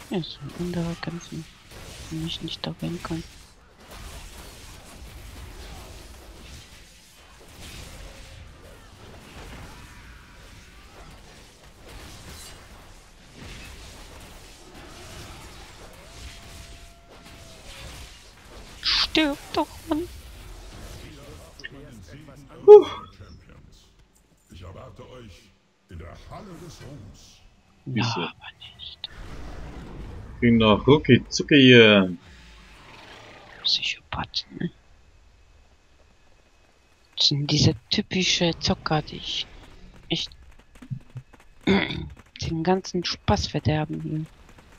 Ja, so andere kämpfen, wenn ich nicht da rein kann. Stirb doch, Mann! Champions. Ich erwarte euch in der Halle des Ruhms. Ja, Wieso? aber nicht. Ging noch rucki zucki hier. Psychopath, ne? Das sind diese typische Zocker, die ich echt den ganzen Spaß verderben will.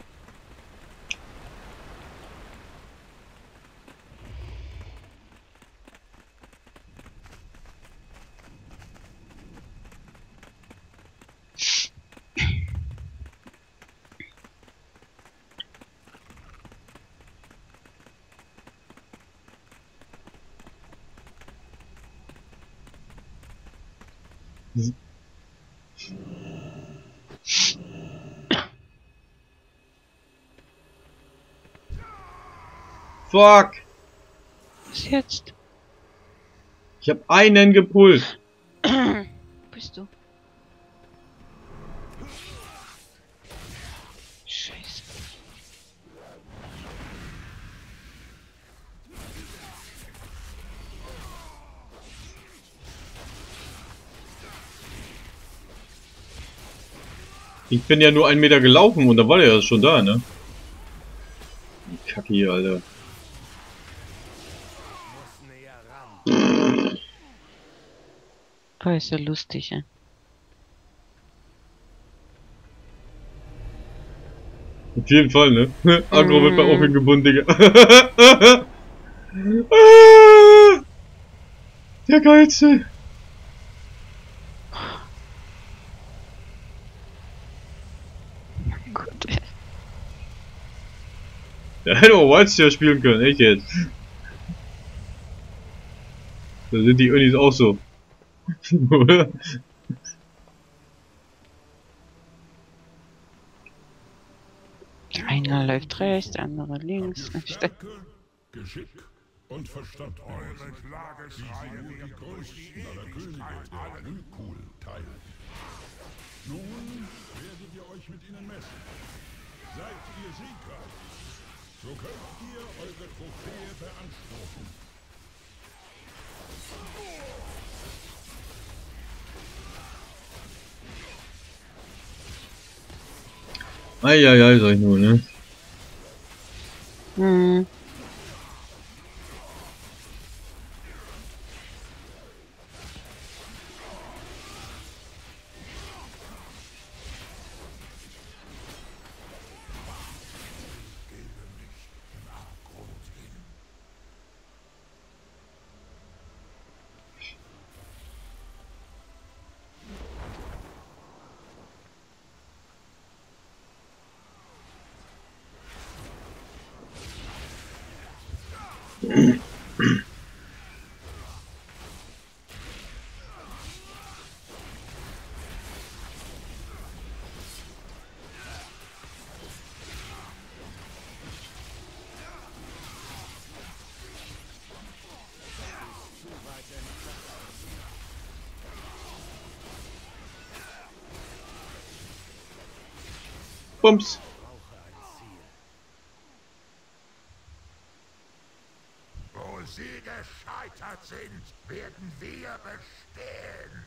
Fuck! Was jetzt? Ich hab einen gepullt. Bist du? Scheiße. Ich bin ja nur 1 Meter gelaufen und da war der ja schon da, ne? Die Kacke hier, Alter. Oh, ist ja lustig, ja. Auf jeden Fall, ne? Agro wird bei Offen gebunden, Digga. Der Geilste. Gut. Der hätte auch Wildstyle spielen können, echt jetzt. Da sind die Unis auch so. Oder? Einer läuft rechts, der andere links. Habt ihr Stärke, Geschick und Verstand eure Klageschreie wie die größten aller Könige der Glühkugel teilen. Nun werdet ihr euch mit ihnen messen. Seid ihr siegreich, so könnt ihr eure Trophäe beanspruchen. Eieiei, sag ich nur, ne? Hm. Bums. Wo sie gescheitert sind, werden wir bestehen.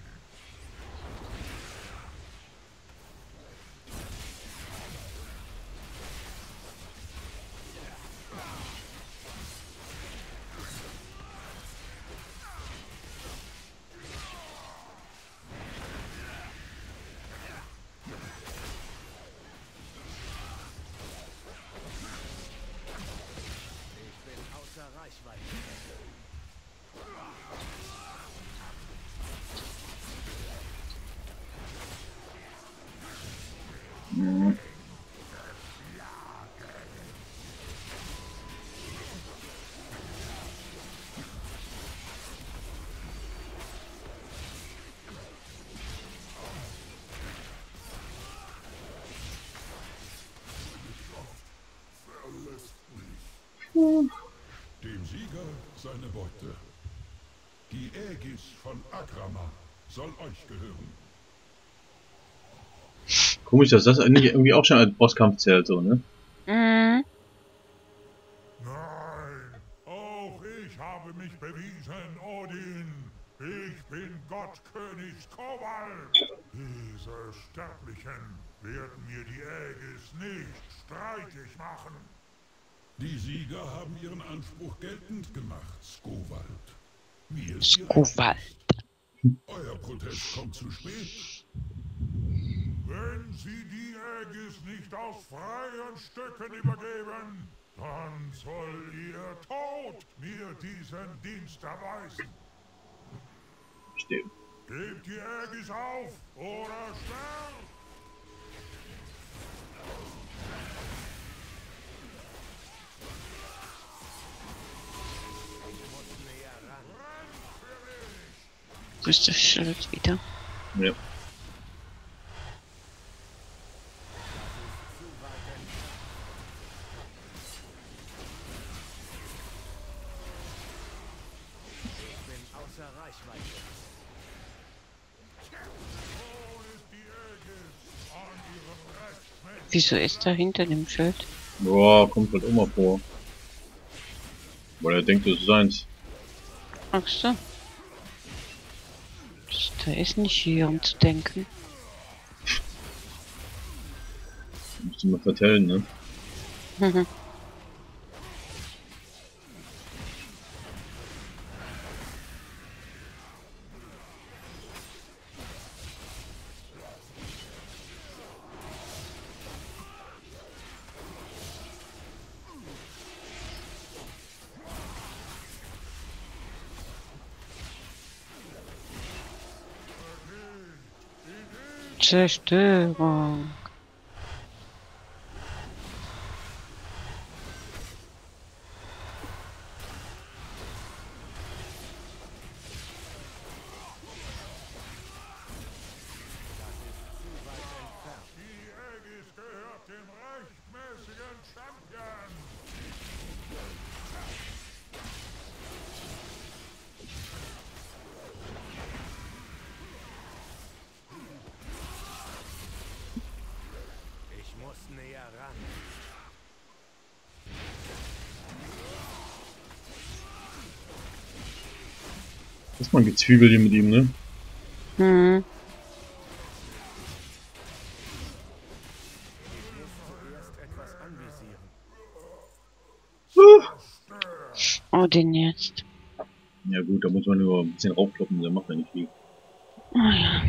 Dem Sieger seine Beute. Die Aegis von Akrama soll euch gehören. Komisch, dass das eigentlich irgendwie auch schon als Bosskampf zählt, so, ne? Mhm. Nein, auch ich habe mich bewiesen, Odin. Ich bin Gottkönig Kowal. Diese Sterblichen werden mir die Aegis nicht streitig machen. Die Sieger haben ihren Anspruch geltend gemacht, Skowald. Wie es ihr Skowald. Euer Protest kommt zu spät. Wenn Sie die Aegis nicht aus freien Stücken übergeben, dann soll Ihr Tod mir diesen Dienst erweisen. Steht. Gebt die Aegis auf oder sterbt! Wo ist das Schild wieder? Ja. Wieso ist da hinter dem Schild? Boah, kommt halt immer vor. Weil er denkt, das ist seins. Ach so. Da ist nicht hier, um zu denken. Musst du mal vertellen, ne? Mhm. Zerstörung. Die Aegis gehört dem rechtmäßigen Champion. Ich muss näher ran. Das ist mal ein Gezwiebel hier mit ihm, ne? Hm. Zuerst etwas anvisieren. Oh, den jetzt. Ja gut, da muss man nur ein bisschen raufkloppen, der macht ja nicht viel. Oh ja.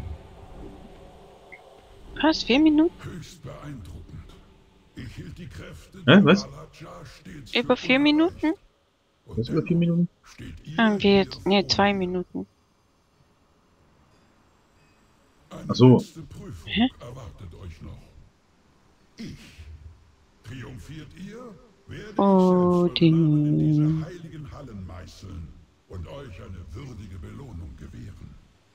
Was? 4 Minuten? Höchst beeindruckend. Ich hielt die Kräfte Hä, was? Valajar stets Über für 4 Minuten? unerreicht. Und Was über 4 dennoch Minuten? steht ihr Haben wir hier jetzt. Ne, vor 2 mir. Minuten. Eine Ach so. letzte Prüfung Hä? erwartet euch noch. Ich. Triumphiert ihr, werde Oh, ich selbst eure Namen in die- diese heiligen Hallen meißeln und euch eine würdige Belohnung gewähren.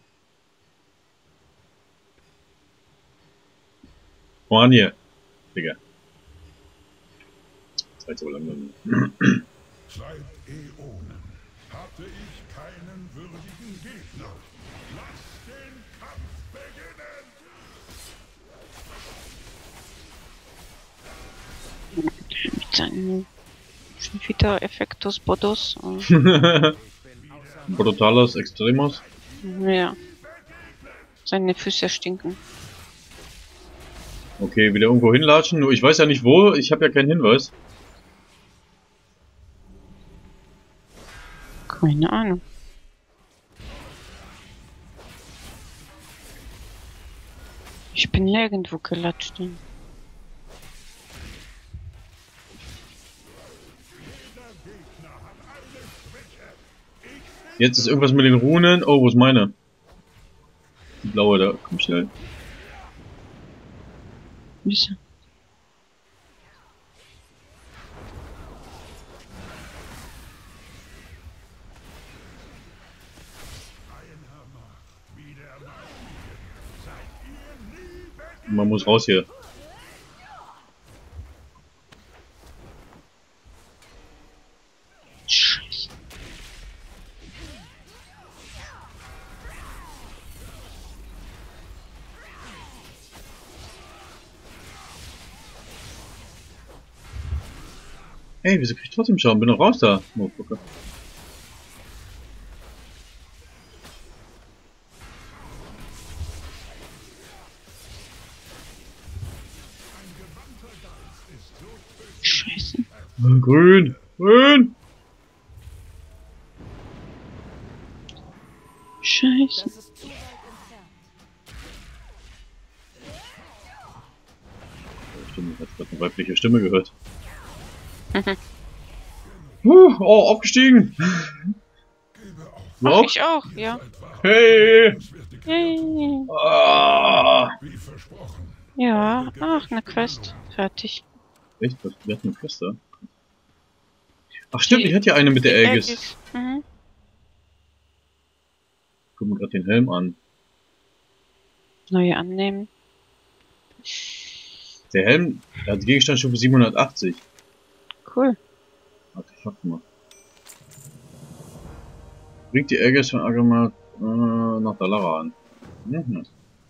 Voran hier. Digga. Das war jetzt aber langsam. Seit Äonen hatte ich keinen würdigen Gegner. Lasst den Kampf beginnen! Mit seinen. Schon wieder Effektus Bodos. Brutalos Extremos. Ja. Seine Füße stinken. Okay, wieder irgendwo hinlatschen. Nur ich weiß ja nicht wo. Ich habe ja keinen Hinweis. Keine Ahnung. Ich bin nirgendwo gelatscht. Jetzt ist irgendwas mit den Runen. Oh, wo ist meine? Die blaue da. Komm schnell. Wieso? Man muss raus hier. Ey, wieso krieg ich trotzdem Schaden? Bin doch raus da. Motherfucker. Scheiße. Grün! Grün! Scheiße. Das ist zu weit entfernt. Stimmt, ich hab grad eine weibliche Stimme gehört. Oh, aufgestiegen! Ach, ich auch, ja. Hey! Yay. Ah! Wie versprochen. Ja, ach, eine Quest. Fertig. Echt? Wir hatten eine Quest da? Ach stimmt, ich hatte ja eine mit der Aegis. Mhm. Guck mir gerade den Helm an. Neue annehmen. Der Helm, der hat Gegenstandsstufe 780. Cool. Artefakt mal. Bringt die Aegis von Agamat nach Dalara an. Mhm.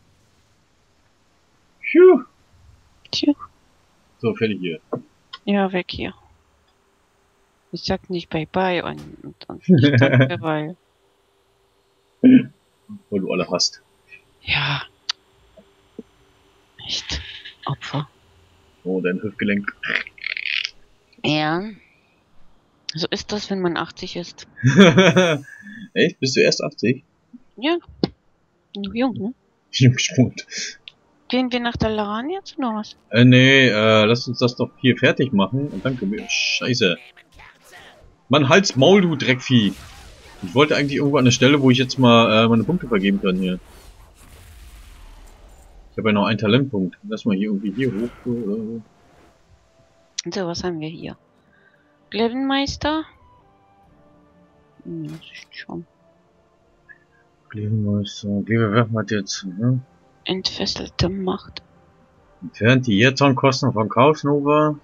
Phew. Tja. So, fertig hier. Ja, weg hier. Ich sag nicht Bye-Bye und nicht Danke, weil... Weil du alle hast. Ja. Echt. Opfer. Oh, dein Hüftgelenk. Ja. So ist das, wenn man 80 ist. Echt? Bist du erst 80? Ja. Jung, ne? Jungspund. Gehen wir nach Dalaran jetzt oder was? Nee, lass uns das doch hier fertig machen und dann können wir... Scheiße. Mann, halt's Maul, du Dreckvieh. Ich wollte eigentlich irgendwo an der Stelle, wo ich jetzt mal meine Punkte vergeben kann hier. Ich habe ja noch einen Talentpunkt. Lass mal hier irgendwie hier hoch oder so. So, was haben wir hier? Glevenmeister? Das ist schon. Glevenmeister. Wie bewerfen wir jetzt? Ne? Entfesselte Macht. Entfernt die Jetson-Kosten von Chaos Nova.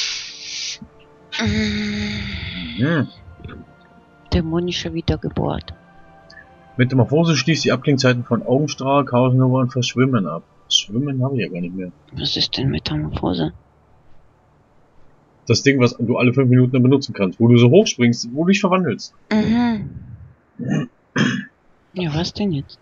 Mhm. Dämonische Wiedergeburt. Metamorphose schließt die Abklingzeiten von Augenstrahl, Chaos Nova und Verschwimmen ab. Schwimmen habe ich ja gar nicht mehr. Was ist denn Metamorphose? Das Ding, was du alle 5 Minuten benutzen kannst, wo du so hoch springst, wo du dich verwandelst. Mhm. Ja, was denn jetzt?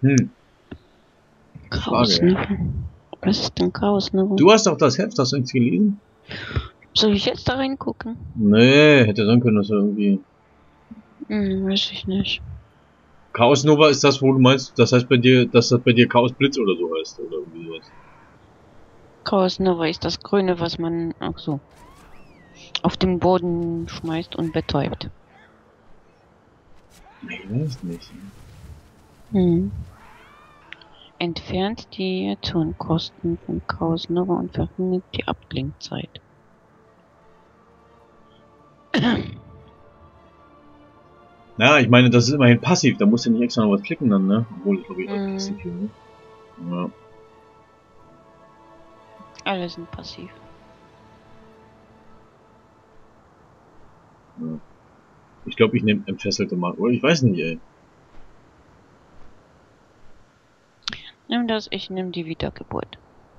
Chaos, Frage. ne? Was ist denn Chaos, ne? Du hast doch das Heft, hast du nichts gelesen? Soll ich jetzt da reingucken? Nee, hätte sein können, dass er irgendwie... Weiß ich nicht. Chaos Nova ist das, wo du meinst, das heißt bei dir, dass das bei dir Chaos Blitz oder so heißt, oder irgendwie sowas. Chaos Nova ist das Grüne, was man, ach so, auf den Boden schmeißt und betäubt. Nee, weiß nicht. Entfernt die Turnkosten von Chaos Nova und verringert die Abklingzeit. Na, ich meine, das ist immerhin passiv, da musst du nicht extra noch was klicken dann, ne? Obwohl, ich glaube, ich auch passiv hier, ne? Ja. Alle sind passiv. Ja. Ich glaube, ich nehme entfesselte Macht. Oder ich weiß nicht, ey. Nimm das, ich nehme die Wiedergeburt.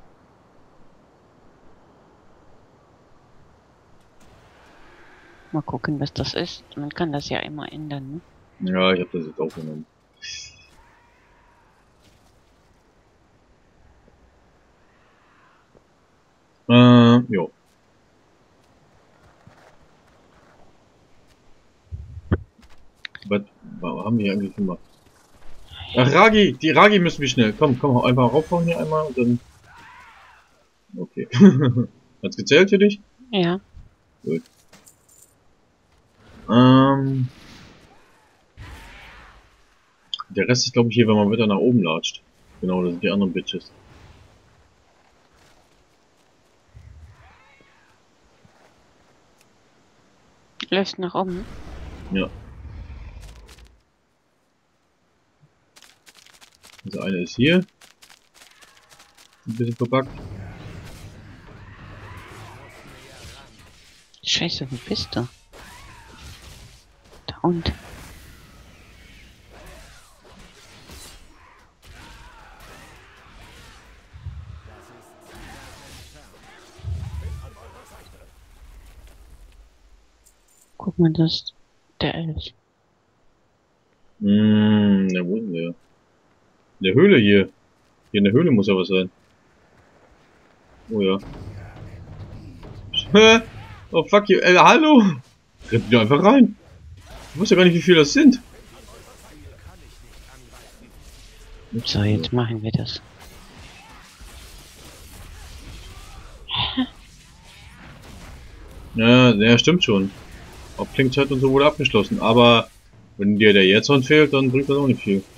Mal gucken, was das ist. Man kann das ja immer ändern, ne? Ja, ich habe das jetzt auch genommen. Jo. Was haben wir hier eigentlich gemacht? Ach, Ragi! Die Ragi müssen wir schnell. Komm, komm, einfach raufhauen hier einmal und dann... Okay. Hat's gezählt für dich? Ja. Gut. Der Rest ist, glaube ich, hier, wenn man wieder nach oben latscht. Genau, das sind die anderen Bitches. Läuft nach oben. Ja. Also eine ist hier. Ein bisschen verbuggt. Scheiße, wo bist du? Da und. Guck mal, das ist der Elch. Na wo ist denn der? In der Höhle hier. Hier in der Höhle muss ja was sein. Oh ja. Hä? Oh fuck you. Hallo? Rennt wieder einfach rein. Ich weiß ja gar nicht, wie viele das sind. So, jetzt machen wir das. Ja, stimmt schon. Aufklingzeit und so wurde abgeschlossen. Aber wenn dir der Jetson fehlt, dann bringt das auch nicht viel.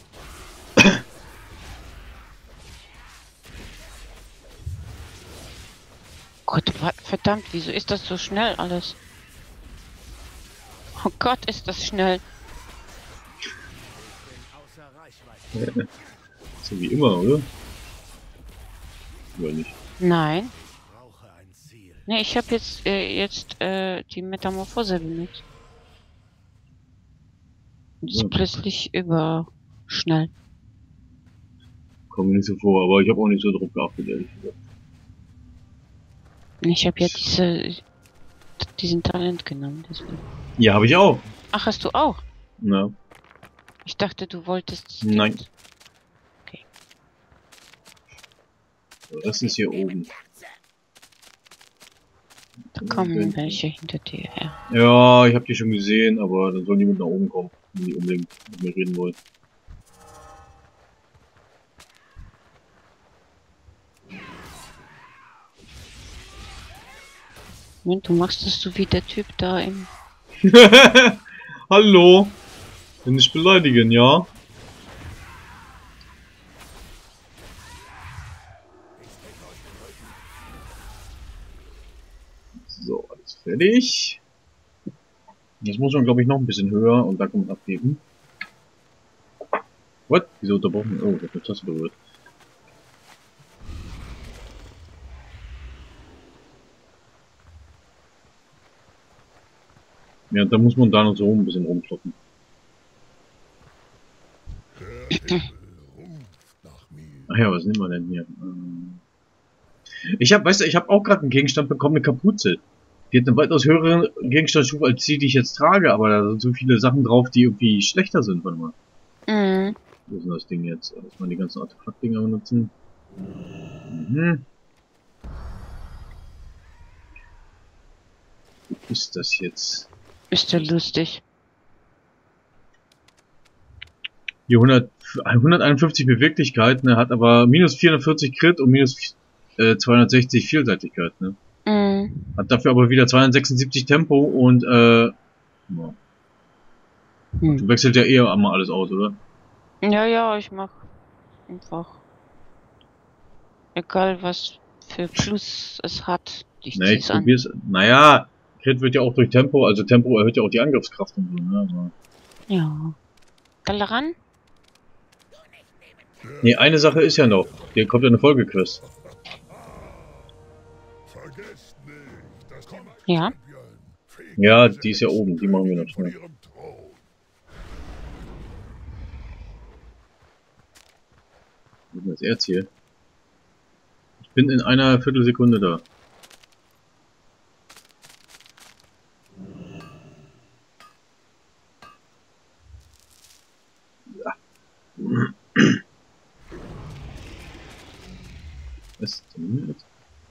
Gott, verdammt, wieso ist das so schnell alles? Oh Gott, ist das schnell. Außer Reichweite. So wie immer, oder? Oder nicht? Nein. Brauche ein Ziel. Ne, ich habe jetzt die Metamorphose benutzt. Und ist Ja. plötzlich überschnell. Kommt mir nicht so vor, aber ich habe auch nicht so drauf geachtet, ehrlich gesagt. Ich habe ja diesen Talent genommen. Deswegen. Ja, habe ich auch. Ach, hast du auch? Na, Ich dachte, du wolltest... nein. Das ist hier oben. Da kommen welche hinter dir her. Ja, ich habe die schon gesehen, aber dann soll niemand nach oben kommen, wenn die unbedingt mit mir reden wollen. Und du machst es so wie der Typ da im... Hallo? Wenn nicht beleidigen, ja? So, alles fertig. Jetzt muss man, glaube ich, noch ein bisschen höher und da kann man abheben. What? Wieso unterbrochen? Oh, ich hab eine Taste berührt. Ja, da muss man da noch so ein bisschen rumkloppen. Der Himmel ruft nach mir. Ach ja, was nehmen wir denn hier? Ich habe, weißt du, ich habe auch gerade einen Gegenstand bekommen, eine Kapuze. Die hat eine weitaus höhere Gegenstandsstufe als die ich jetzt trage, aber da sind so viele Sachen drauf, die irgendwie schlechter sind. Warte mal. Mhm. Wo ist denn das Ding jetzt? Erstmal die ganzen Artefaktdinger benutzen. Mhm. Wo ist das jetzt? Ist ja lustig. Hier 151 Beweglichkeit, ne, hat aber minus 440 Crit und minus 260 Vielseitigkeit, ne. Mhm. Hat dafür aber wieder 276 Tempo und ja. Du wechselt ja eher einmal alles aus, oder? Ja, ja, ich mach einfach. Egal was für Plus es hat. Ich Ne, ich zieh's an. probier's. Naja, Crit wird ja auch durch Tempo, also Tempo erhöht ja auch die Angriffskraft und so, ne. Also. Ja. Galeran? Ne, eine Sache ist ja noch. Hier kommt ja eine Folgequest. Vergesst nicht, dass die Ja. Champion Ja, die ist ja oben, die machen wir noch von schnell. ihrem Thron. Wo ist denn das Erz hier? Ich bin in einer Viertelsekunde da. Was ist denn jetzt?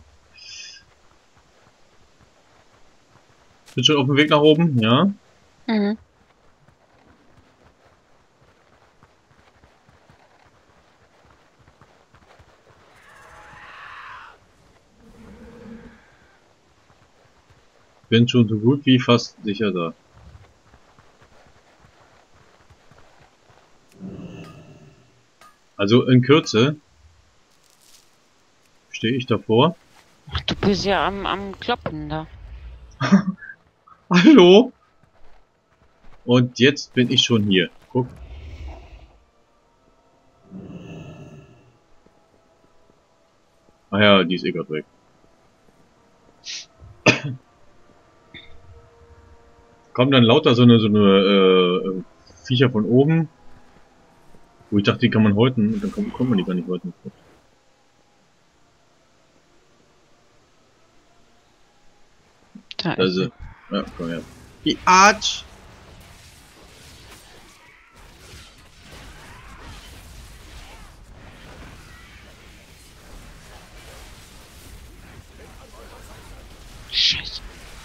Bin schon auf dem Weg nach oben, ja? Mhm. Bin schon so gut wie fast sicher da. Also in Kürze stehe ich davor. Ach, du bist ja am Kloppen da. Hallo? Und jetzt bin ich schon hier. Guck. Ah ja, die ist eh grad weg. Kommen dann lauter so eine Viecher von oben. Wo ich dachte, die kann man häuten. Und dann kommt man die gar nicht häuten. Da ist Also, ja, komm her. Die Arsch! Scheiße.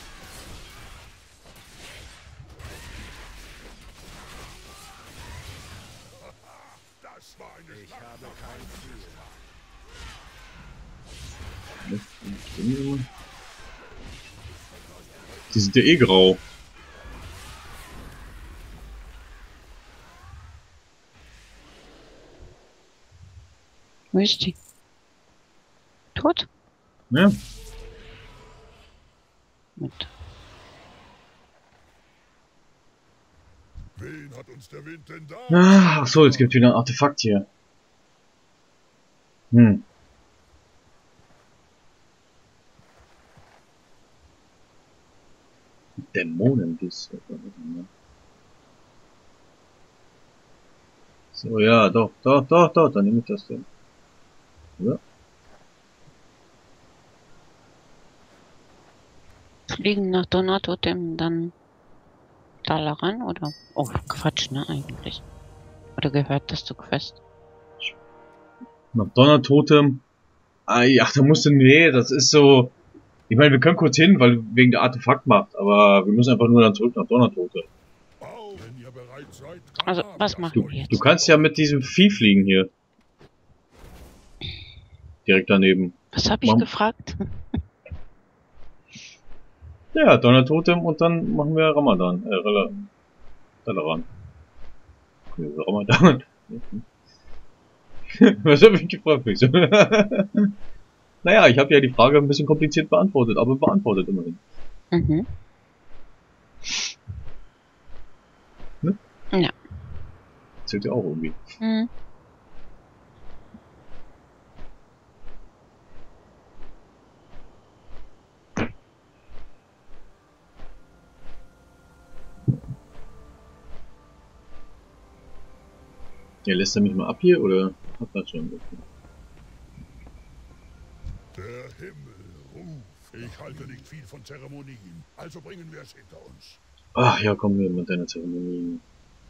Das war eine Ich habe kein Ziel. Die sind ja eh grau. Wo ist die? Tot? Ja. Mit. Wen hat uns der Wind denn da? Ach so, jetzt gibt wieder ein Artefakt hier. Hm. Dämonenbiss. So, ja, doch, dann nehme ich das denn. Ja. Fliegen nach Donatotem, dann Dalaran oder? Oh, Quatsch, ne, eigentlich. Oder gehört das zu Quest? Nach Donnertotem. Ah, ja, da musst du, nee, das ist so. Ich meine, wir können kurz hin, weil wegen der Artefaktmacht, aber wir müssen einfach nur dann zurück nach Donnertotem. Oh, wenn ihr bereit seid, Also, was machen wir Du jetzt? kannst ja mit diesem Vieh fliegen hier. Direkt daneben. Was habe ich Mom. gefragt? Ja, Donnertotem und dann machen wir Ramadan. Ramadan. Ramadan. Was habe ich gefragt? Naja, ich habe ja die Frage ein bisschen kompliziert beantwortet, aber beantwortet immerhin. Mhm. Ne? Ja. Zählt ja auch irgendwie. Mhm. Ja, lässt er mich mal ab hier oder hat das schon? Der Himmel ruft. Ich halte nicht viel von Zeremonien, also bringen wir es hinter uns. Ach ja, komm hier mit deiner Zeremonie.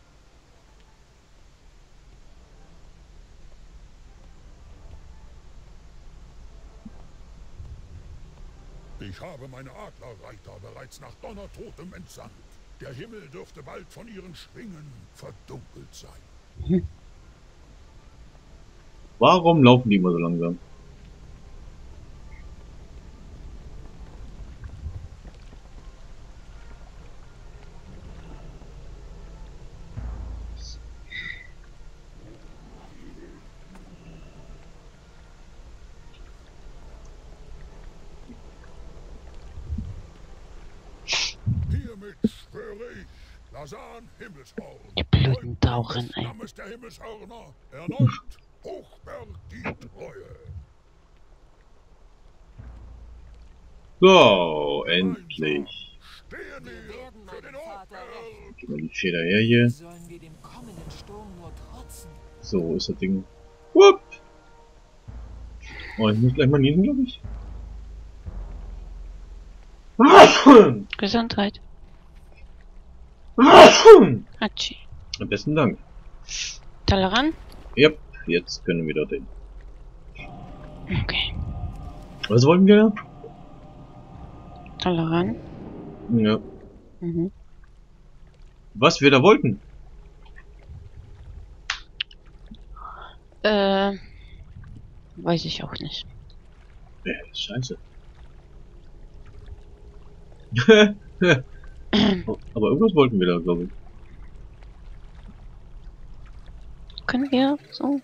Ich habe meine Adlerreiter bereits nach Donnertotem entsandt. Der Himmel dürfte bald von ihren Schwingen verdunkelt sein. Warum laufen die immer so langsam? Hiermit schwöre ich, Lasan Himmelshorn. Die blöden Tauchen, ey. Stammes der Himmelshörner, erneut Hochberg die Treue. So, endlich. Stehen wir für den Hochberg. Gib mal die Feder her hier. Sollen wir dem kommenden Sturm nur trotzen? So, wo ist das Ding? Wupp! Oh, ich muss gleich mal niesen, glaube ich. Gesundheit. Hatschi. Am besten Dank. Dalaran? Yep, jetzt können wir da hin. Okay. Was wollten wir da? Dalaran? Ja. Mhm. Was wir da wollten? Weiß ich auch nicht. Scheiße. Aber irgendwas wollten wir da, glaube ich. Können wir so?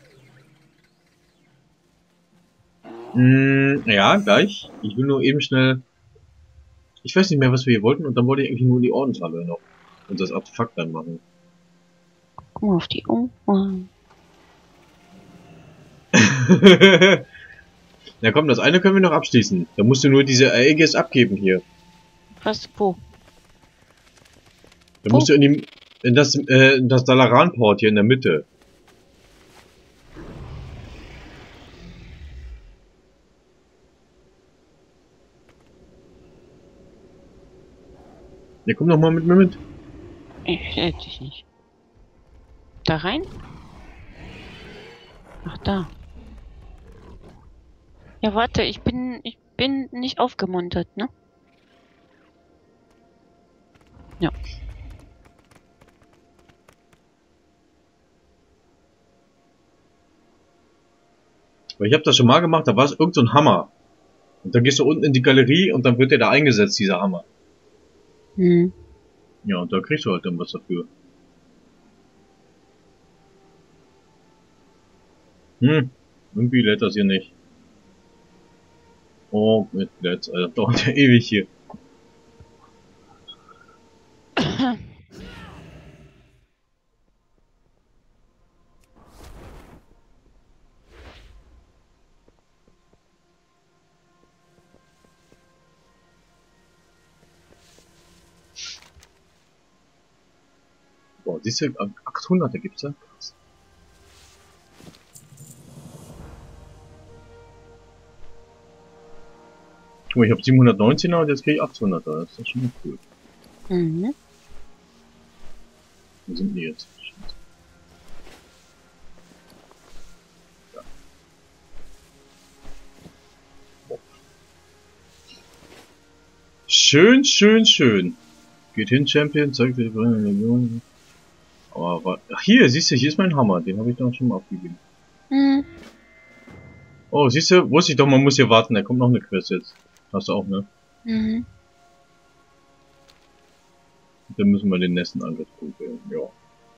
Ja, gleich. Ich will nur eben schnell... Ich weiß nicht mehr, was wir hier wollten, und dann wollte ich eigentlich nur die Ordenshalle noch. Und das Artefakt dann machen. Guck mal auf die Uhr. Na komm, das eine können wir noch abschließen. Da musst du nur diese Aegis abgeben hier. Was? Wo? Da musst du in das Dalaran-Port hier in der Mitte. Ja, komm doch mal mit mir mit. Ich hätte dich nicht. Da rein? Ach, da. Ja, warte, ich bin nicht aufgemuntert, ne? Ja. Weil ich habe das schon mal gemacht, da war es irgend so ein Hammer. Und dann gehst du unten in die Galerie und dann wird der da eingesetzt, dieser Hammer. Hm. Ja, und da kriegst du halt dann was dafür. Irgendwie lädt das hier nicht. Oh, mit Let's, Alter, dauert ja ewig hier. Boah, siehst du, 800er gibt's da? Krass. Guck mal, ich habe 719er und jetzt krieg ich 800er. Das ist doch schon mal cool. Mhm. Wo sind die jetzt? Ja. Boah. Schön, schön, schön. Geht hin, Champion, zeigt die Million. Aber ach hier, siehst du, hier ist mein Hammer. Den habe ich doch schon mal abgegeben. Hm. Oh, siehst du, wusste ich doch, man muss hier warten. Da kommt noch eine Quest jetzt. Hast du auch, ne? Mhm. Dann müssen wir den nächsten Angriff probieren. Ja.